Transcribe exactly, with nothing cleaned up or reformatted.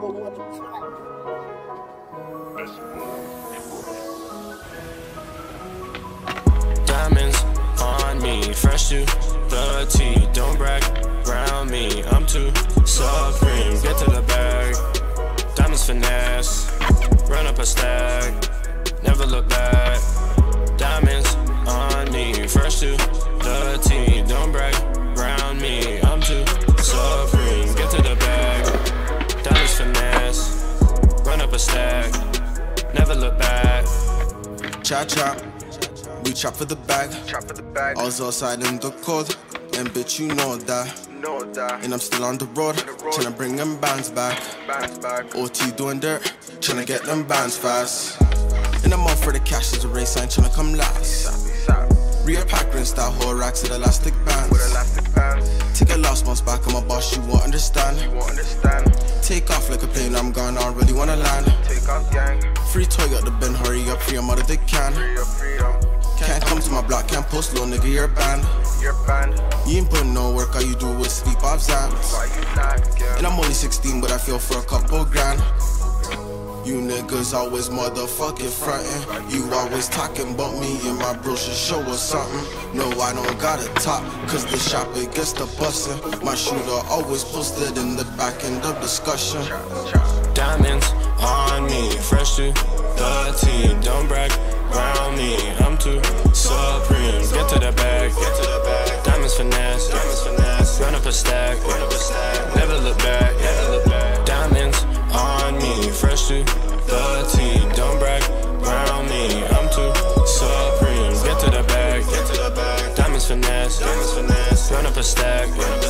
Diamonds on me, fresh to the T. Don't brag around me, I'm too supreme. Get to the bag, diamonds finesse. Run up a stack, never look back. Diamonds on me, fresh to the T. Don't brag around me, I'm too supreme. Get to the bag, diamonds finesse. Run up a stack, never look back. Cha cha, we trap for the bag. Trap for the bag. I was outside in the cold, and bitch you know that. Know that. And I'm still on the road, the road. tryna bring them bands back. Bands back. O T doing dirt, tryna get them bands fast. In the mouth for the cash, there's a race sign tryna come last. Real pack rinse that whole racks with elastic bands. With elastic bands. Take a last month's back, I'm a boss, you won't understand. You won't understand. Take off like a plane, I'm gone, I don't really wanna land. Take off, gang. Free toy got the bin, hurry up, free your mother they can. Free up, freedom. Can't come to my block, can't post low, nigga, you're banned. You're banned. You ain't put no work, all you do is sleep off Zans. Why you like, yeah. And I'm only sixteen, but I feel for a couple grand. You niggas always motherfucking frontin'. You always talking about me and my bros should show us something. No, I don't gotta talk, cause the shop it gets the bussin'. My shooter always posted in the back end of discussion. Diamonds on me, fresh to the T. Don't brag around me, I'm too supreme. Get to the bag, get to the bag. Diamonds finesse, diamonds finesse. Run up a stack, run up a stack. Never look back, never look back. Diamonds on me, fresh to the T. Don't brag around me, I'm too supreme. Get to the bag, get to the bag. Diamonds finesse, diamonds finesse. Run up a stack, run up a stack.